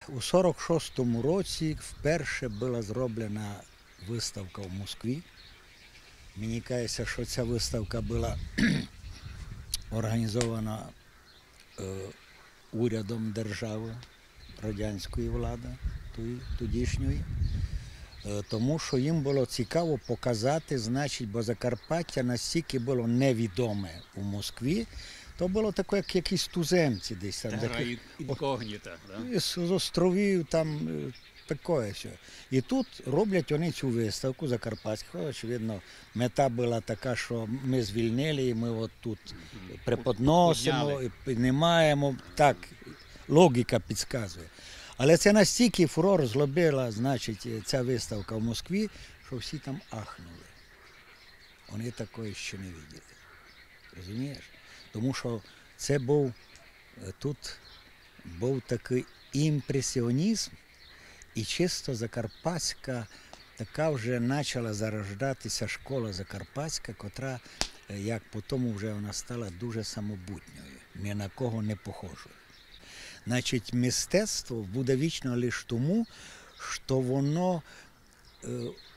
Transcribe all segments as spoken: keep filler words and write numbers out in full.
У сорок шостому році вперше була зроблена виставка в Москві. Мені кажеться, що ця виставка була організована е, урядом держави, радянської влади, тодішньої, е, тому що їм було цікаво показати, значить, бо Закарпаття настільки було невідоме у Москві, то було таке, як якісь туземці десь там. Терра інкогніта, да? З островів там таке все. І тут роблять вони цю виставку Закарпатську. Очевидно, мета була така, що ми звільнили, і ми от тут преподносимо, і піднімаємо. Так, логіка підказує. Але це настільки фурор зробила, значить, ця виставка в Москві, що всі там ахнули. Вони такої ще не бачили. Розумієш? Тому що це був, тут був такий імпресіонізм, і чисто закарпатська, така вже почала зарождатися школа закарпатська, котра, як потім вже вона стала дуже самобутньою, ні на кого не похожою. Значить, мистецтво буде вічно лише тому, що воно е,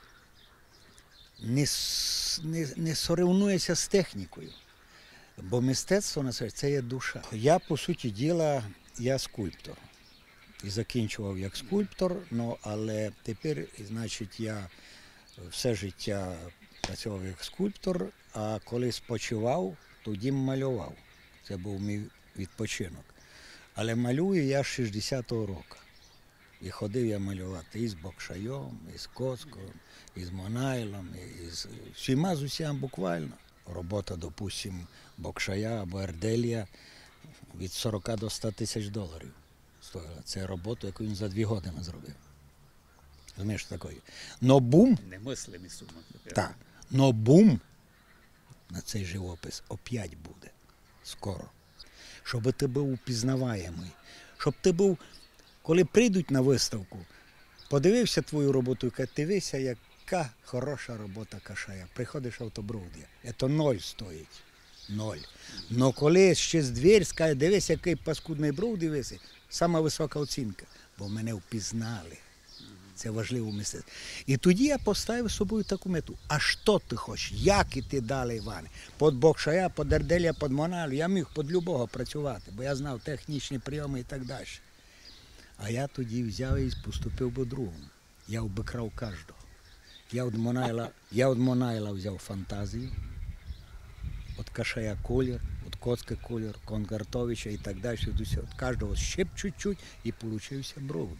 не, не, не соревнується з технікою. Бо мистецтво на це є душа. Я, по суті діла, я скульптор. І закінчував як скульптор, ну, але тепер, значить, я все життя працював як скульптор, а коли спочивав, тоді малював. Це був мій відпочинок. Але малюю я з шістдесятого року. І ходив я малювати і з Бокшайом, і з Коцком, і з Монайлом, і з всіма з усіма буквально. Робота, допустим, Бокшая або Ерделія від сорока до ста тисяч доларів стоїла. Це робота, яку він за дві години зробив. Розумієш, що таке? Но бум, Немислимі суми. так, но бум на цей живопис опять буде скоро. Щоб ти був упізнаваємий. Щоб ти був, коли прийдуть на виставку, подивився твою роботу і каже, дивися, яка хороша робота Кашая. Приходиш автобрудя. Це ноль стоїть. Ноль. Но коли ще з двір скаже, дивись, який паскудний бруд, дивися, сама висока оцінка. Бо мене впізнали. Це важливо мистецтво. І тоді я поставив собою таку мету. А що ти хочеш? Як іти далі, Іване? Під Бокшая, під Ерделія, під Монайлу. Я міг під любого працювати, бо я знав технічні прийоми і так далі. А я тоді взяв і поступив по-другому. Я обікрав кожного. Я від Монайла, я від Монайла взяв фантазію, від Кашая колір, від Коцка колір, Конгартовича і так далі. Від кожного ще б чуть-чуть і получився бруд.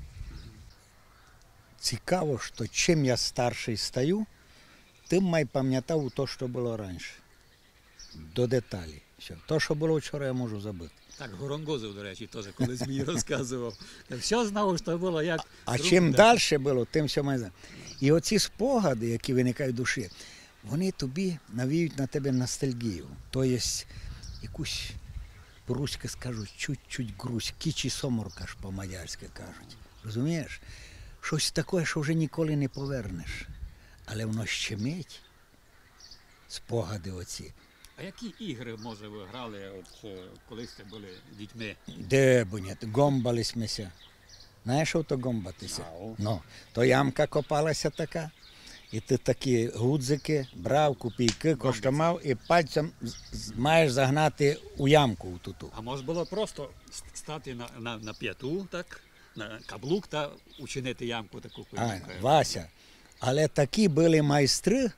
Цікаво, що чим я старший стаю, тим май пам'ятав те, що було раніше. До деталі. Все. То, що було вчора, я можу забути. Так, Горонгозов, до речі, теж колись мені розказував. Я все знав, що було як... А чим далі було, тим все має знати. І оці спогади, які виникають в душі, вони тобі навіють на тебе ностальгію. Тобто якусь, по-руськи скажуть, чуть-чуть грусть, кічі соморка ж по-мадярськи кажуть. Розумієш? Щось таке, що вже ніколи не повернеш. Але воно щемить, спогади оці. А які ігри, може, ви грали, от, коли сте були дітьми? Де, бунят, гомбалися. Знаєш, що то гомбатися? Ну, то ямка копалася така, і ти такі гудзики брав, копійки, коштомав, і пальцем маєш загнати у ямку у туту. А може було просто стати на, на, на п'яту, так, на каблук та учинити ямку таку? А, Вася, але такі були майстри,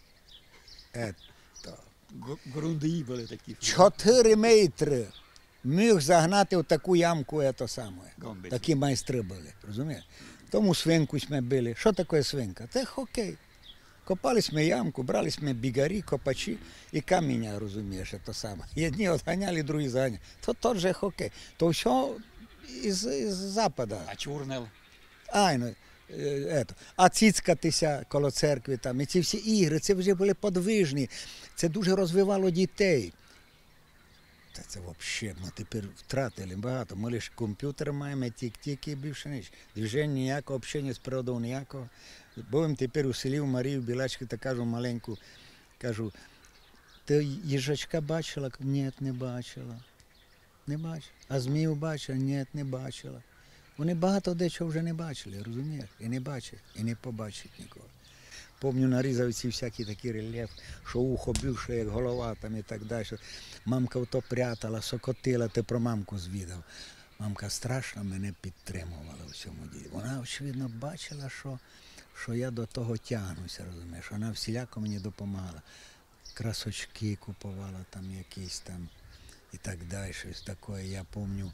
Грундії були такі. чотири метри міг загнати в таку ямку, це саме. Гомбиці. Такі майстри були, розумієш? Тому свинку ми били. Що таке свинка? Це хокей. Копали ми ямку, брали ми бігарі, копачі і каміння, розумієш, це саме. Одні відганяли, другі заганяли. То тот же хокей. То все із, із Запада. А чурнел? Ай, ну, е, ето. А цицькатися коло церкви там. І ці всі ігри, це вже були подвижні. Це дуже розвивало дітей. Та це взагалі, ми тепер втратили багато. Ми лише комп'ютер маємо, тік-тік і більше ніч. Движення ніякого, общення з природою ніякого. Будемо тепер у селі, в Марії, в Білачки, та кажу маленьку, кажу, ти їжачка бачила? Ні, не бачила. Не бачила. А змію бачила? Ні, не бачила. Вони багато дечого вже не бачили, розумієш? І не бачать, і не побачать ніколи. Помню, нарізав ці всякі такі рельєф, що ухо бивше, як голова там і так далі. Мамка ото прятала, сокотила, ти про мамку звідав. Мамка страшно мене підтримувала в цьому ділі. Вона, очевидно, бачила, що, що я до того тягнуся, розумієш. Вона всіляко мені допомагала. Красочки купувала там якісь там і так далі, щось таке. Я пам'ятаю,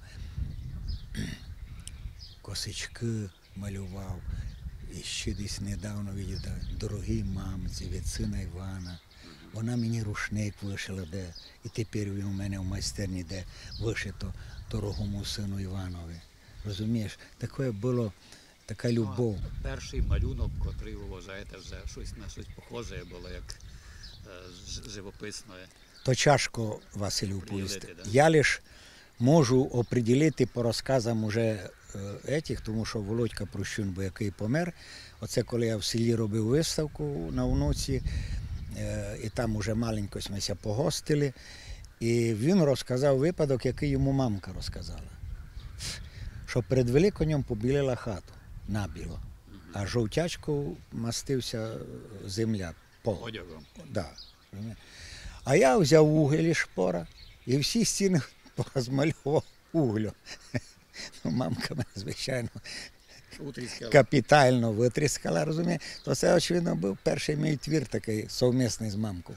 косички малював. І ще десь недавно видів, дорогій мамці від сина Івана. Вона мені рушник вишила, де, і тепер він у мене в майстерні, де вишито дорогому сину Іванові. Розумієш, таке було, така любов. А перший малюнок, котрий ви вважаєте, вже щось на щось похоже було, як е, ж- живописне. То тяжко, Василю, повісти. Приділити, да. Я лише можу оприділити по розказам уже етіх, тому що Володька Прощун, бо який помер. Оце коли я в селі робив виставку на внуці, е, і там уже маленько ми погостили. І він розказав випадок, який йому мамка розказала. Що перед Великоднем побілила хату набіло, а жовтячку мастився земля, пол. Одягом. Да. А я взяв уголь і шпора і всі стіни порозмалював углем. Ну, мамка мене, звичайно, Утріскала. капітально витріскала, розуміє. То це, очевидно, був перший мій твір такий совмісний з мамкою.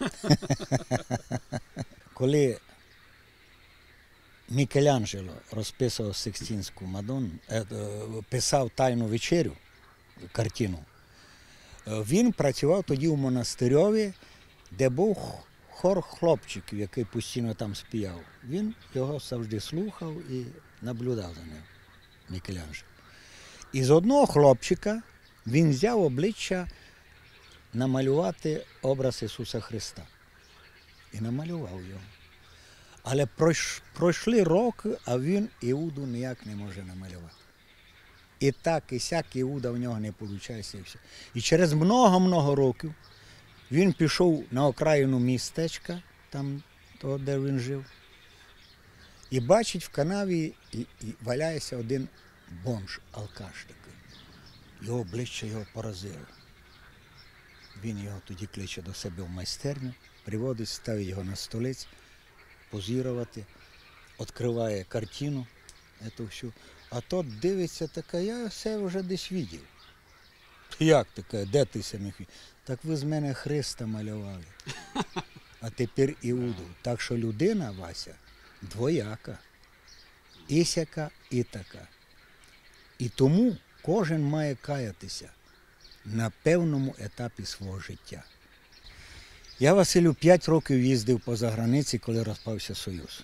Коли Мікеланджело розписував Сикстінську Мадонну, е, е, писав «Тайну вечерю», картину, е, він працював тоді у монастирьові, де був хор хлопчиків, який постійно там співав. Він його завжди слухав і наблюдав за ним, Мікеланджело. І з одного хлопчика він взяв обличчя намалювати образ Ісуса Христа. І намалював його. Але пройш- пройшли роки, а він Іуду ніяк не може намалювати. І так, і сяк Іуда в нього не виходить. І все. І через много-много років він пішов на окраїну містечка, там, того, де він жив, і бачить в канаві і, і валяється один бомж, алкаш такий. Його обличчя його поразило. Він його тоді кличе до себе в майстерню, приводить, ставить його на столиць, позірувати, відкриває картину, ету всю. А тот дивиться, така, я це вже десь бачив. Як таке, де ти це міг? Так ви з мене Христа малювали. А тепер Іуду. Так що людина, Вася, двояка. І сяка, і така. І тому кожен має каятися на певному етапі свого життя. Я, Василю, п'ять років їздив поза границі, коли розпався Союз.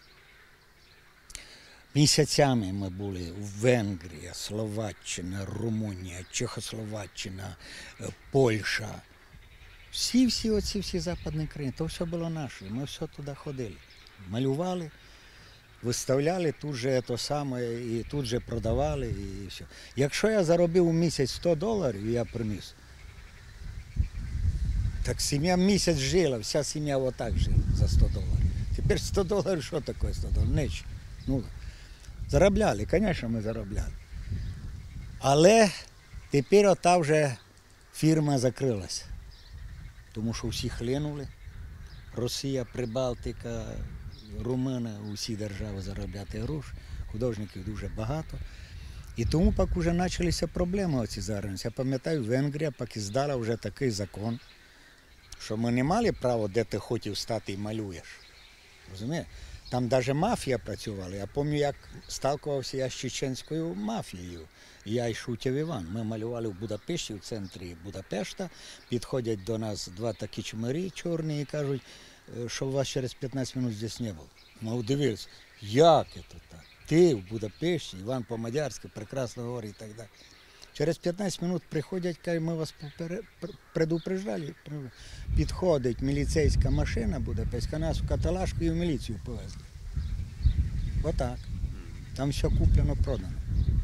Місяцями ми були в Венгрії, Словаччина, Румунія, Чехословаччина, е, Польща. Всі-всі оці всі западні країни, то все було наше. Ми все туди ходили. Малювали, виставляли тут же то саме, і тут же продавали, і все. Якщо я заробив у місяць сто доларів, я приніс, так сім'я місяць жила, вся сім'я отак жила за сто доларів. Тепер сто доларів, що таке сто доларів? Ніч. Ну, заробляли, звісно, ми заробляли. Але тепер ота вже фірма закрилася. Тому що всі хлинули. Росія, Прибалтика, Румуна, усі держави заробляти гроші. Художників дуже багато. І тому пак вже почалися проблеми оці зараз. Я пам'ятаю, Венгрія пак іздала вже такий закон, що ми не мали права, де ти хотів стати і малюєш. Розумієш? Там навіть мафія працювала. Я пам'ятаю, як сталкувався я з чеченською мафією. Я і Шутєв Іван. Ми малювали в Будапешті, в центрі Будапешта. Підходять до нас два такі чмирі чорні і кажуть, що вас через п'ятнадцять хвилин здесь не було. Ми удивилися, як це так? Ти в Будапешті, Іван по-мадярськи, прекрасно говорить і так далі. Через п'ятнадцять хвилин приходять, кажуть, ми вас предупреждали. Підходить міліцейська машина Будапештська, нас в каталажку і в міліцію повезли. Отак. Там все куплено, продано.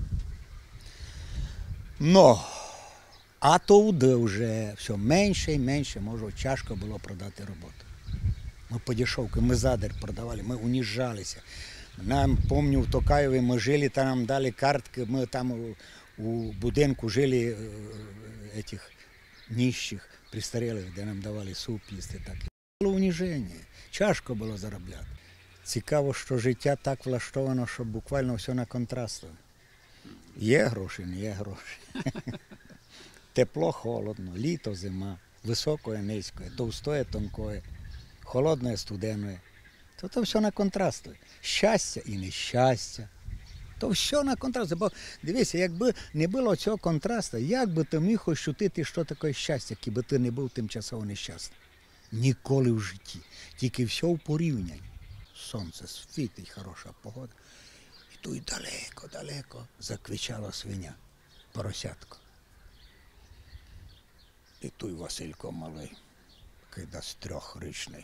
Но, а туди вже все менше і менше, може, тяжко було продати роботу. Ми по дешевці, ми задер продавали, ми уніжалися. Нам, помню, в Токаєві ми жили, там нам дали картки, ми там у, у будинку жили е, этих нищих, пристарілих, де нам давали суп їсти. Так. Було уніження, тяжко було заробляти. Цікаво, що життя так влаштовано, що буквально все на контрастах. Є гроші, не є гроші. Тепло, холодно, літо, зима, високое, низькое, товстое, тонкое, холодне, студене. То, то все на контрасті. Щастя і нещастя. То все на контрасті. Бо дивися, якби не було цього контрасту, як би ти міг ощутити, що таке щастя, якби ти не був тимчасово нещасним? Ніколи в житті. Тільки все в порівнянні. Сонце світить, хороша погода. І тут далеко-далеко заквичала свиня, поросятко. І той Василько малий, кида трьохрічний,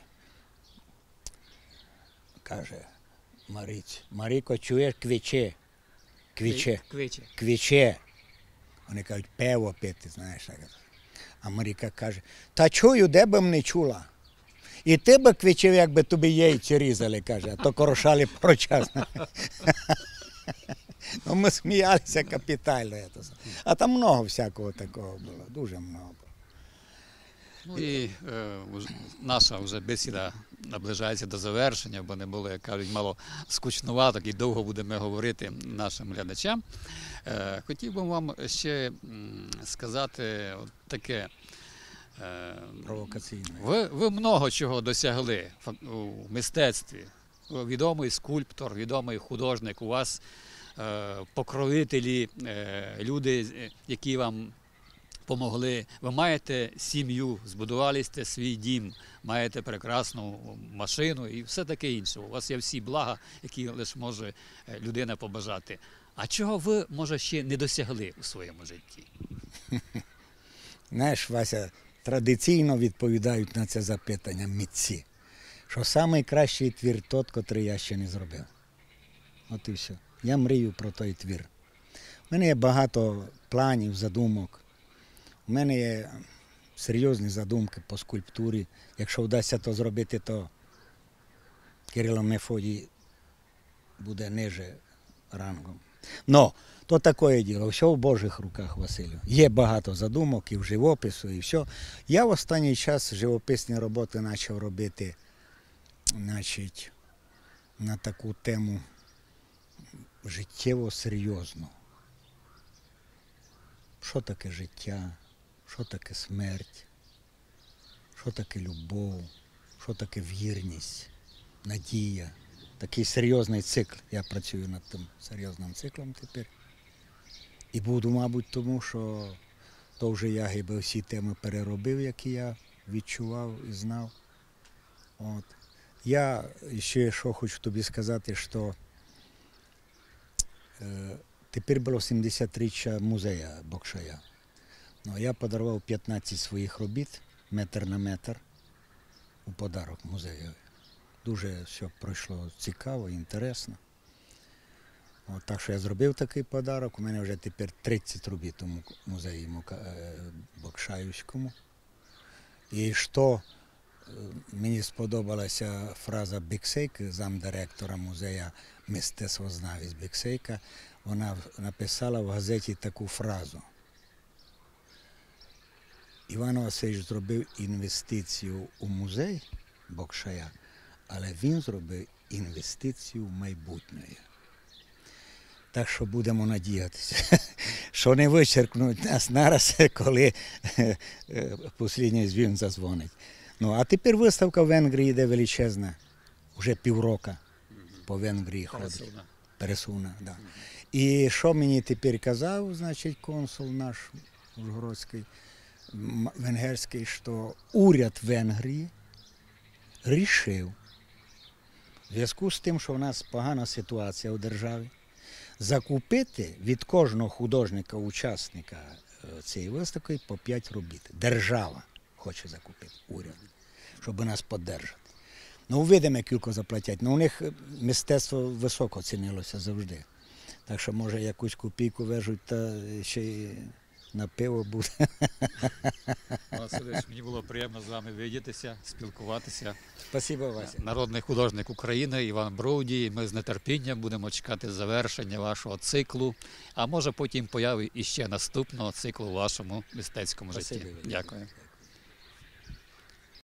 каже: Мариць, Маріко, чуєш, квіче, квіче, Квиче. квіче. Вони кажуть, пиво пити, знаєш. А Маріка каже: та чую, де б не чула. І ти би квічив, якби тобі яйця різали, каже, а то корошали прочасно. Ну, ми сміялися капітально. А там много всякого такого було, дуже много було. Ну і е, уж- наша вже бесіда наближається до завершення, бо не було, як кажуть, мало скучнувато, і довго будемо говорити нашим глядачам. Е, хотів би вам ще м, сказати от таке. Е, Провокаційне. ви, ви много чого досягли фак- у мистецтві. Ви відомий скульптор, відомий художник, у вас е, покровителі, е, люди, е, які вам помогли. Ви маєте сім'ю, збудували сте свій дім, маєте прекрасну машину і все таке інше. У вас є всі блага, які лише може е, людина побажати. А чого ви, може, ще не досягли у своєму житті? Знаєш, Вася, традиційно відповідають на це запитання митці, що найкращий твір тот, котрий я ще не зробив. От і все. Я мрію про той твір. У мене є багато планів, задумок. У мене є серйозні задумки по скульптурі. Якщо вдасться то зробити, то Кирило Мефодій буде ниже рангом. Но то таке діло, все в Божих руках, Василю. Є багато задумок і в живопису, і все. Я в останній час живописні роботи почав робити, значить, на таку тему життєво серйозну. Що таке життя, що таке смерть, що таке любов, що таке вірність, надія. Такий серйозний цикл. Я працюю над тим серйозним циклом тепер. І буду, мабуть, тому, що то вже я гиби всі теми переробив, які я відчував і знав. От. Я ще що хочу тобі сказати, що е, тепер було сімдесятиріччя музею Бокшая. Ну, я подарував п'ятнадцять своїх робіт, метр на метр, у подарок музею. Дуже все пройшло цікаво, інтересно. От, так що я зробив такий подарок. У мене вже тепер тридцять робіт у музеї Бокшаївському. І що мені сподобалася фраза Біксейки, замдиректора музею мистецтвознавець Біксейка, вона написала в газеті таку фразу. Іван Васильович зробив інвестицію у музей Бокшая, але він зробив інвестицію в майбутнє. Так що будемо надіятися, що не вичеркнуть нас нараз, коли останній дзвін зазвонить. Ну, а тепер виставка в Венгрії йде величезна, вже півроку по Венгрії ходить. Пересувна. Пересувна, да. І що мені тепер казав, значить, консул наш Ужгородський, м- венгерський, що уряд Венгрії рішив, в зв'язку з тим, що в нас погана ситуація у державі, закупити від кожного художника-учасника е, цієї виставки по п'ять робіт. Держава хоче закупити, уряд, щоб нас підтримати. Ну, видимо, кілько заплатять. Ну, у них мистецтво високо цінилося завжди. Так що, може, якусь копійку вежуть, та ще й на пиво буде. Васильович, мені було приємно з вами видітися, спілкуватися. Спасибо, Вася. Народний художник України Іван Броуді. Ми з нетерпінням будемо чекати завершення вашого циклу, а може потім появи іще наступного циклу у вашому мистецькому житті. Спасибі. Дякую.